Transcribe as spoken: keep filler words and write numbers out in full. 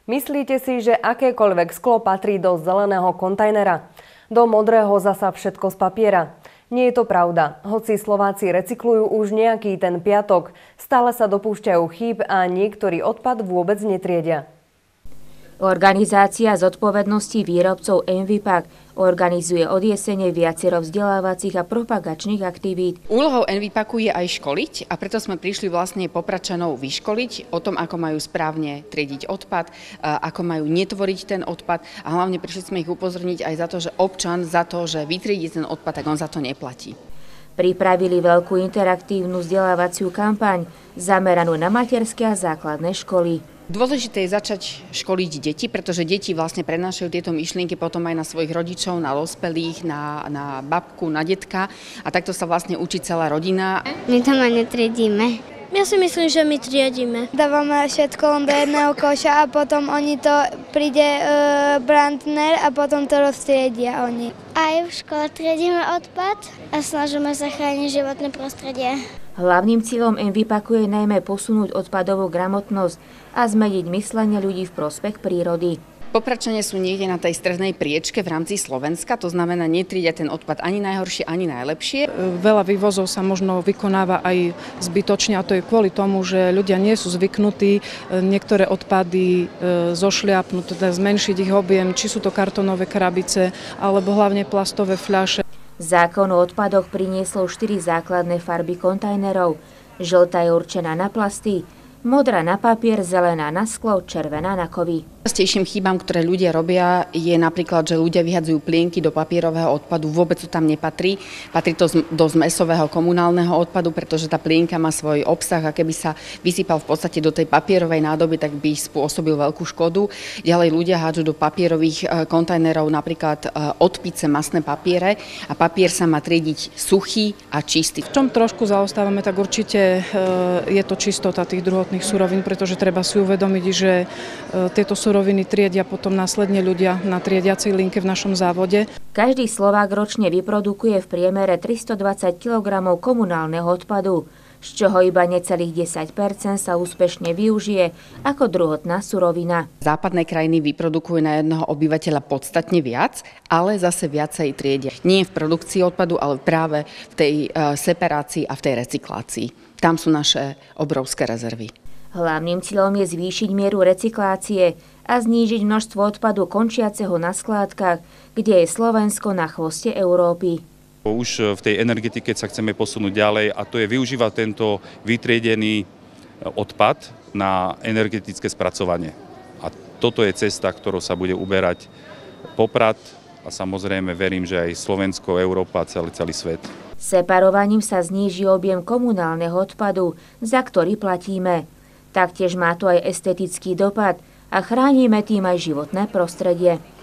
Myslíte si, že akékoľvek sklo patrí do zeleného kontajnera? Do modrého zasa všetko z papiera? Nie je to pravda. Hoci Slováci recyklujú už nejaký ten piatok, stále sa dopúšťajú chýb a niektorý odpad vôbec netriedia. Organizácia zodpovednosti výrobcov Envipak organizuje od jesene viacero vzdelávacích a propagačných aktivít. Úlohou Envipaku je aj školiť a preto sme prišli vlastne Popračanov vyškoliť o tom, ako majú správne triediť odpad, ako majú netvoriť ten odpad a hlavne prišli sme ich upozorniť aj za to, že občan za to, že vytriedí ten odpad, tak on za to neplatí. Pripravili veľkú interaktívnu vzdelávaciu kampaň zameranú na materské a základné školy. Dôležité je začať školiť deti, pretože deti vlastne prenášajú tieto myšlienky potom aj na svojich rodičov, na dospelých, na, na babku, na detka a takto sa vlastne učí celá rodina. My to ma netriedíme. Ja si myslím, že my triedíme. Dávame všetko len do jedného koša a potom oni to príde e, brandner a potom to roztriedia oni. Aj v škole triedíme odpad a snažíme sa chrániť životné prostredie. Hlavným cieľom Envipaku je najmä posunúť odpadovú gramotnosť a zmeniť myslenie ľudí v prospech prírody. Popračania sú niekde na tej strednej priečke v rámci Slovenska, to znamená netriedia ten odpad ani najhoršie, ani najlepšie. Veľa vývozov sa možno vykonáva aj zbytočne a to je kvôli tomu, že ľudia nie sú zvyknutí niektoré odpady zošliapnúť, teda zmenšiť ich objem, či sú to kartonové krabice alebo hlavne plastové fľaše. Zákon o odpadoch priniesol štyri základné farby kontajnerov. Žltá je určená na plasty, modrá na papier, zelená na sklo, červená na kovy. Častejším chybám, ktoré ľudia robia, je napríklad, že ľudia vyhadzujú plienky do papierového odpadu. Vôbec to tam nepatrí. Patrí to do zmesového komunálneho odpadu, pretože tá plienka má svoj obsah a keby sa vysypal v podstate do tej papierovej nádoby, tak by spôsobil veľkú škodu. Ďalej ľudia hádžu do papierových kontajnerov napríklad odpice, masné papiere a papier sa má triediť suchý a čistý. V čom trošku zaostávame, tak určite je to čistota tých druhotných surovín, pretože treba si uvedomiť, že tieto suroviny triedia potom následne ľudia na triediacej linke v našom závode. Každý Slovák ročne vyprodukuje v priemere tristodvadsať kilogramov komunálneho odpadu, z čoho iba necelých desať percent sa úspešne využije ako druhotná surovina. Západné krajiny vyprodukujú na jedného obyvateľa podstatne viac, ale zase viacej triedia. Nie v produkcii odpadu, ale práve v tej separácii a v tej recyklácii. Tam sú naše obrovské rezervy. Hlavným cieľom je zvýšiť mieru recyklácie a znížiť množstvo odpadu končiaceho na skládkach, kde je Slovensko na chvoste Európy. Už v tej energetike sa chceme posunúť ďalej a to je využívať tento vytriedený odpad na energetické spracovanie. A toto je cesta, ktorou sa bude uberať Poprad a samozrejme verím, že aj Slovensko, Európa a celý, celý svet. Separovaním sa zníži objem komunálneho odpadu, za ktorý platíme. Taktiež má to aj estetický dopad a chránime tým aj životné prostredie.